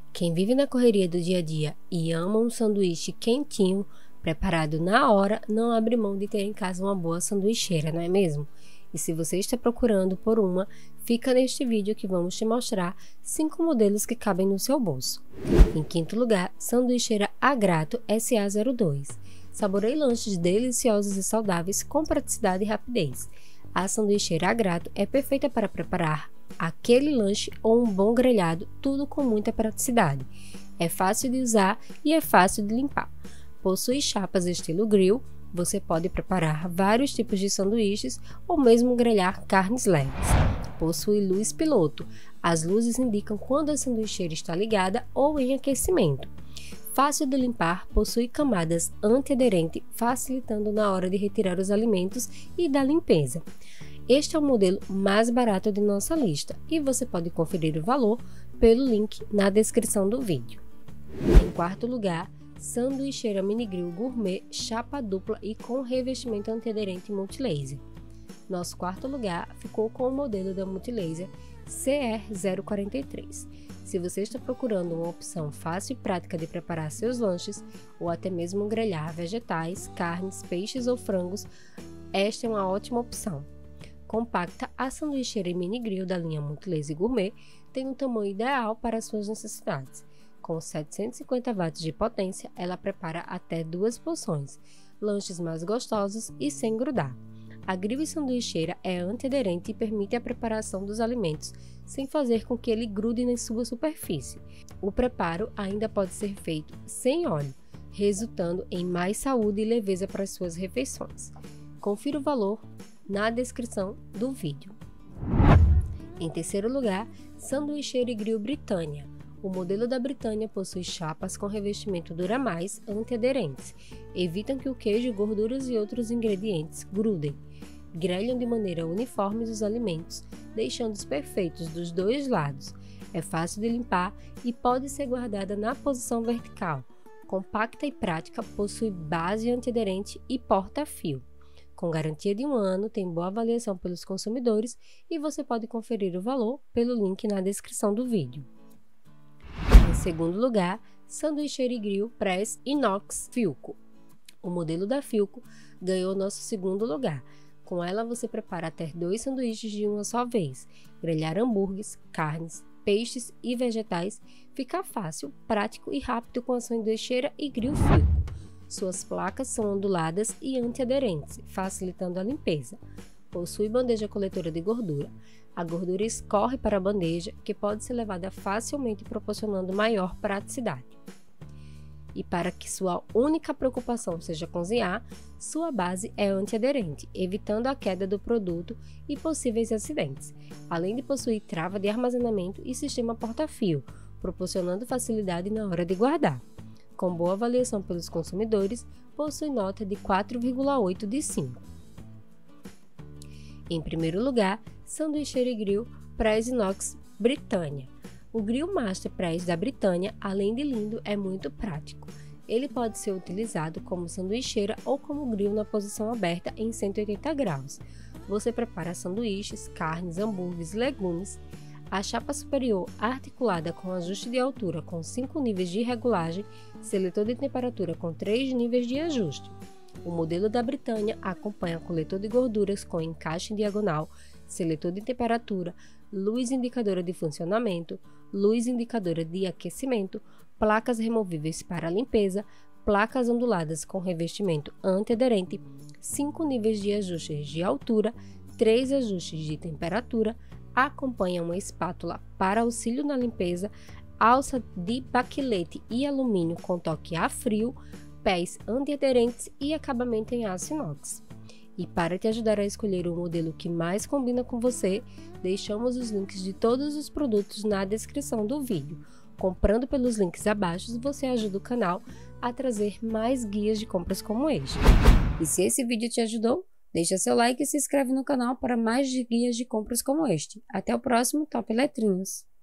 Quem vive na correria do dia a dia e ama um sanduíche quentinho, preparado na hora, não abre mão de ter em casa uma boa sanduicheira, não é mesmo? E se você está procurando por uma, fica neste vídeo que vamos te mostrar 5 modelos que cabem no seu bolso. Em quinto lugar, sanduicheira Agrato SA02. Saboreie lanches deliciosos e saudáveis com praticidade e rapidez. A sanduicheira Agrato é perfeita para preparar aquele lanche ou um bom grelhado, tudo com muita praticidade. É fácil de usar e é fácil de limpar. Possui chapas estilo grill, você pode preparar vários tipos de sanduíches ou mesmo grelhar carnes leves. Possui luz piloto, as luzes indicam quando a sanduicheira está ligada ou em aquecimento. Fácil de limpar, possui camadas antiaderente, facilitando na hora de retirar os alimentos e da limpeza. Este é o modelo mais barato de nossa lista e você pode conferir o valor pelo link na descrição do vídeo. Em quarto lugar, sanduicheira mini grill gourmet chapa dupla e com revestimento antiaderente multilaser. Nosso quarto lugar ficou com o modelo da multilaser CR043. Se você está procurando uma opção fácil e prática de preparar seus lanches ou até mesmo grelhar vegetais, carnes, peixes ou frangos, esta é uma ótima opção. Compacta, a sanduicheira mini grill da linha Multilaser Gourmet tem um tamanho ideal para suas necessidades. Com 750 watts de potência, ela prepara até 2 porções, lanches mais gostosos e sem grudar. A grill e sanduicheira é antiaderente e permite a preparação dos alimentos sem fazer com que ele grude na sua superfície. O preparo ainda pode ser feito sem óleo, resultando em mais saúde e leveza para as suas refeições. Confira o valor na descrição do vídeo. Em terceiro lugar, sanduicheira e grill Britânia. O modelo da Britânia possui chapas com revestimento Duramais antiaderentes, evitam que o queijo, gorduras e outros ingredientes grudem. Grelham de maneira uniforme os alimentos, deixando-os perfeitos dos dois lados. É fácil de limpar e pode ser guardada na posição vertical. Compacta e prática, possui base antiaderente e porta-fio. Com garantia de 1 ano, tem boa avaliação pelos consumidores e você pode conferir o valor pelo link na descrição do vídeo. Em segundo lugar, sanduicheira e grill Press Inox Philco. O modelo da Philco ganhou nosso segundo lugar. Com ela você prepara até 2 sanduíches de uma só vez. Grelhar hambúrgueres, carnes, peixes e vegetais fica fácil, prático e rápido com a sanduicheira e grill Philco. Suas placas são onduladas e antiaderentes, facilitando a limpeza. Possui bandeja coletora de gordura. A gordura escorre para a bandeja, que pode ser levada facilmente, proporcionando maior praticidade. E para que sua única preocupação seja cozinhar, sua base é antiaderente, evitando a queda do produto e possíveis acidentes, além de possuir trava de armazenamento e sistema porta-fio, proporcionando facilidade na hora de guardar. Com boa avaliação pelos consumidores, possui nota de 4,8 de 5. Em primeiro lugar, sanduicheira e grill Press Inox Britânia. O grill Master Press da Britânia, além de lindo, é muito prático. Ele pode ser utilizado como sanduicheira ou como grill na posição aberta em 180 graus. Você prepara sanduíches, carnes, hambúrgueres, legumes. A chapa superior articulada com ajuste de altura com 5 níveis de regulagem, seletor de temperatura com 3 níveis de ajuste. O modelo da Britânia acompanha coletor de gorduras com encaixe em diagonal, seletor de temperatura, luz indicadora de funcionamento, luz indicadora de aquecimento, placas removíveis para limpeza, placas onduladas com revestimento antiaderente, 5 níveis de ajustes de altura, 3 ajustes de temperatura, acompanha uma espátula para auxílio na limpeza, alça de baquelete e alumínio com toque a frio, pés antiaderentes e acabamento em aço inox. E para te ajudar a escolher o modelo que mais combina com você, deixamos os links de todos os produtos na descrição do vídeo. Comprando pelos links abaixo, você ajuda o canal a trazer mais guias de compras como este. E se esse vídeo te ajudou, deixa seu like e se inscreve no canal para mais guias de compras como este. Até o próximo Top Letrinhos!